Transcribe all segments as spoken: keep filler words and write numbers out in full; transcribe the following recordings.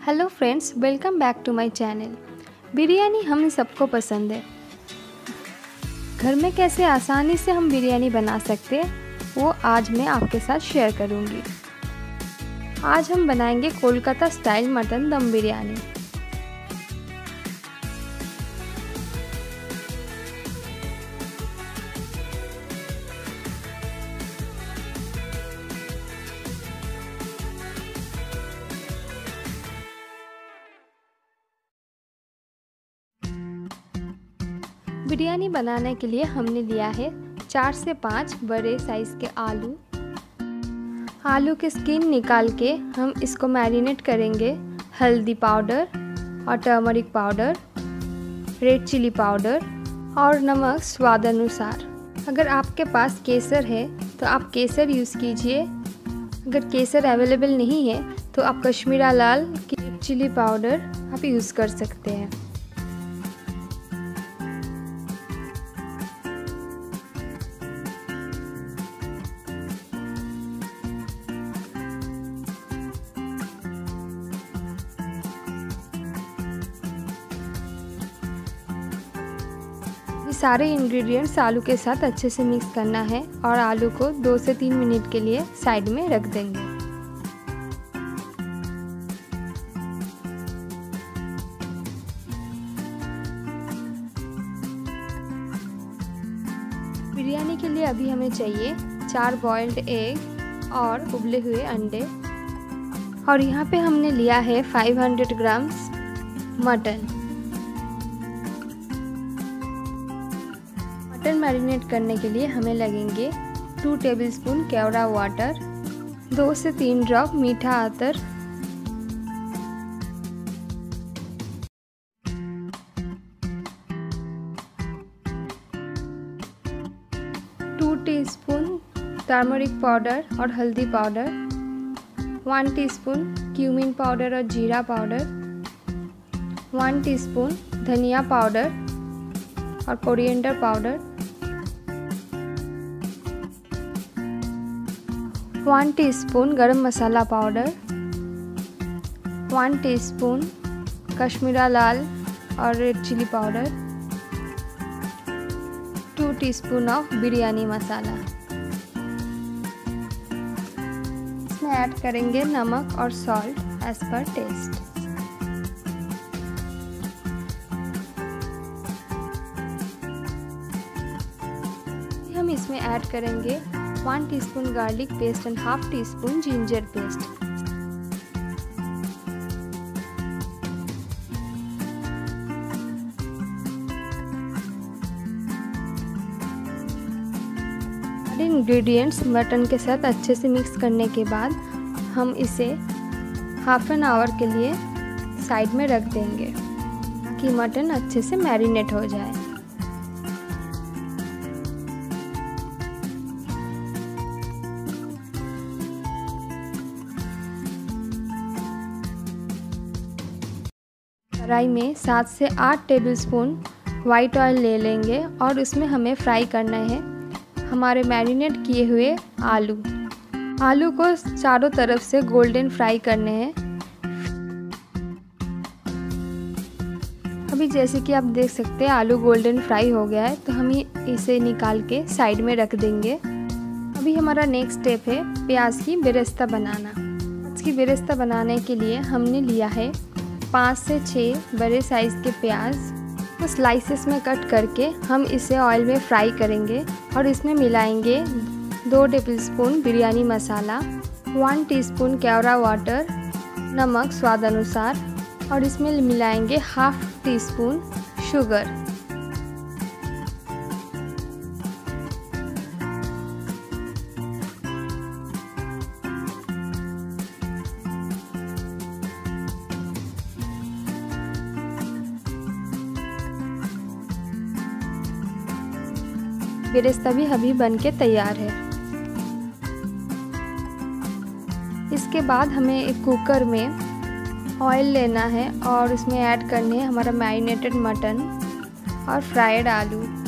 Hello friends, welcome back to my channel. Biryani हम सबको पसंद है। घर में कैसे आसानी से हम बिरयानी बना सकते हैं वो आज मैं आपके साथ शेयर करूंगी। आज हम बनाएंगे कोलकाता स्टाइल मटन दम बिरयानी। बिरयानी बनाने के लिए हमने लिया है चार से पाँच बड़े साइज़ के आलू। आलू के स्किन निकाल के हम इसको मैरिनेट करेंगे हल्दी पाउडर और turmeric powder, red chili powder और नमक स्वाद अनुसार। अगर आपके पास केसर है तो आप केसर यूज़ कीजिए। अगर केसर अवेलेबल नहीं है तो आप कश्मीरा लाल की चिली पाउडर आप यूज़ कर सकते हैं। ये सारे इंग्रेडिएंट्स आलू के साथ अच्छे से मिक्स करना है और आलू को दो से तीन मिनट के लिए साइड में रख देंगे। बिरयानी के लिए अभी हमें चाहिए चार बॉइल्ड एग और उबले हुए अंडे, और यहाँ पे हमने लिया है पाँच सौ ग्राम्स मटन। मटन मैरिनेट करने के लिए हमें लगेंगे टू टेबलस्पून केवड़ा वाटर, दो से तीन ड्रॉप मीठा अतर, टू टीस्पून टर्मरिक पाउडर और हल्दी powder, one teaspoon cumin powder और जीरा पाउडर, वन टीस्पून धनिया पाउडर और कोरिएंडर पाउडर, वन टीस्पून गरम मसाला पाउडर, वन टीस्पून कश्मीरा लाल और red chili powder, two teaspoon of biryani मसाला। इसमें ऐड करेंगे नमक और सॉल्ट एज पर टेस्ट। हम इसमें ऐड करेंगे one teaspoon garlic paste and half teaspoon ginger paste. सारे इंग्रेडिएंट्स मटन के साथ अच्छे से मिक्स करने के बाद हम इसे हाफ एन आवर के लिए साइड में रख देंगे कि मटन अच्छे से मैरिनेट हो जाए। कढ़ाई में सात से आठ टेबलस्पून वाइट ऑयल ले लेंगे और उसमें हमें फ्राई करना है हमारे मैरिनेट किए हुए आलू। आलू को चारों तरफ से गोल्डन फ्राई करने हैं। अभी जैसे कि आप देख सकते हैं आलू गोल्डन फ्राई हो गया है, तो हम इसे निकाल के साइड में रख देंगे। अभी हमारा नेक्स्ट स्टेप है प्याज की बेरेस्ता बनाना। प्याज की बेरेस्ता बनाने के लिए हमने लिया है पाँच से छः बड़े साइज़ के प्याज को स्लाइसेस में कट करके हम इसे ऑयल में फ्राई करेंगे और इसमें मिलाएंगे दो टेबलस्पून बिरयानी मसाला, वन टीस्पून केवड़ा वाटर, नमक स्वाद अनुसार, और इसमें मिलाएंगे हाफ टी स्पून शुगर। बेरेस्ता भी अभी बन के तैयार है। इसके बाद हमें एक कुकर में ऑयल लेना है और उसमें ऐड करने हैं हमारा मैरिनेटेड मटन और फ्राइड आलू।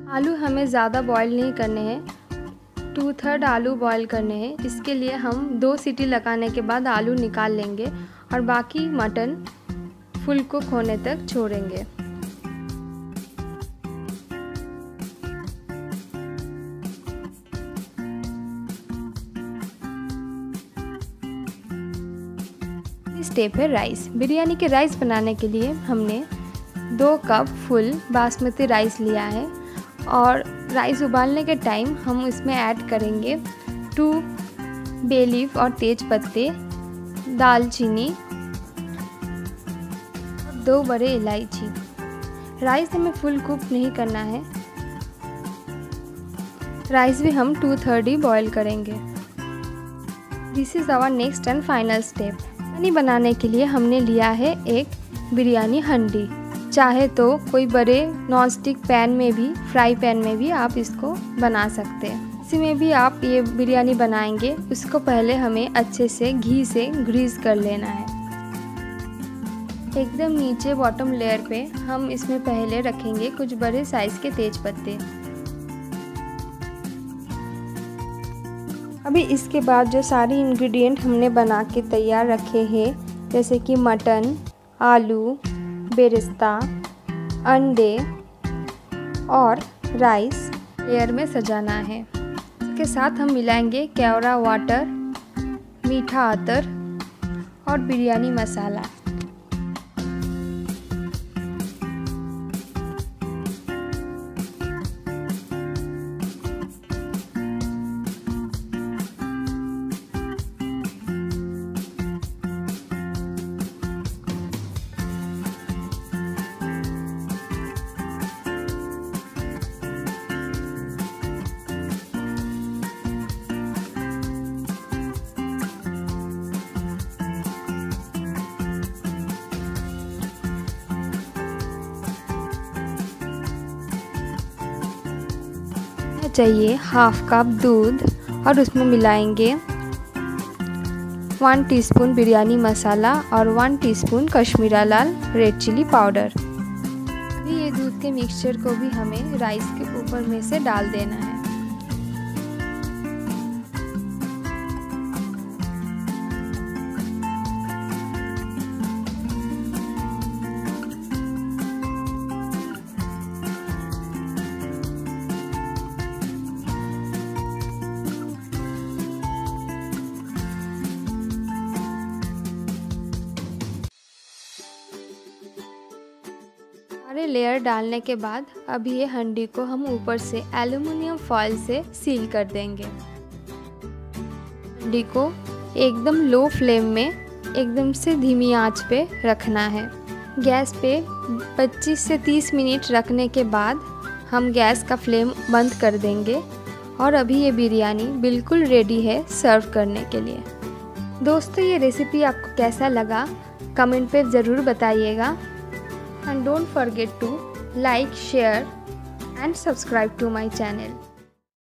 आलू हमें ज़्यादा बॉईल नहीं करने हैं, टू थर्ड आलू बॉईल करने हैं। इसके लिए हम दो सीटी लगाने के बाद आलू निकाल लेंगे और बाकी मटन फुल कुक होने तक छोड़ेंगे। स्टेप है राइस। बिरयानी के राइस बनाने के लिए हमने दो कप फुल बासमती राइस लिया है और राइस उबालने के टाइम हम इसमें ऐड करेंगे टू बे लीफ और तेज पत्ते, दालचीनी, दो बड़े इलायची। राइस हमें फुल कुक नहीं करना है, राइस भी हम टू थर्ड ही बॉईल करेंगे। This is our next and final step. Biryani बनाने के लिए हमने लिया है एक बिरयानी हंडी। चाहे तो कोई बड़े नॉन स्टिक पैन में भी, फ्राई पैन में भी आप इसको बना सकते हैं। इसी में भी आप ये बिरयानी बनाएंगे, उसको पहले हमें अच्छे से घी से ग्रीस कर लेना है। एकदम नीचे बॉटम लेयर पे हम इसमें पहले रखेंगे कुछ बड़े साइज़ के तेज पत्ते। अभी इसके बाद जो सारी इंग्रेडिएंट हमने बना के तैयार रखे हैं, जैसे कि मटन, आलू, बेरिस्ता, अंडे और राइस लेयर में सजाना है। इसके साथ हम मिलाएंगे केवड़ा वाटर, मीठा अतर और बिरयानी मसाला। चाहिए हाफ कप दूध और उसमें मिलाएंगे वन टीस्पून बिरयानी मसाला और वन टीस्पून कश्मीरा लाल रेड चिली पाउडर। अभी ये दूध के मिक्सचर को भी हमें राइस के ऊपर में से डाल देना है। सारे लेयर डालने के बाद अभी ये हंडी को हम ऊपर से एल्युमिनियम फॉइल से सील कर देंगे। हंडी को एकदम लो फ्लेम में एकदम से धीमी आंच पे रखना है। गैस पे पच्चीस से तीस मिनट रखने के बाद हम गैस का फ्लेम बंद कर देंगे और अभी ये बिरयानी बिल्कुल रेडी है सर्व करने के लिए। दोस्तों, ये रेसिपी आपको कैसा लगा कमेंट पे ज़रूर बताइएगा। And don't forget to like, share and subscribe to my channel.